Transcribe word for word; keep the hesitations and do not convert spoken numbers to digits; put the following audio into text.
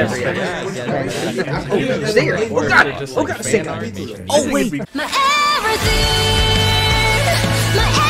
Oh, there. Oh god. Oh god. Sick. Oh wait. My everything. My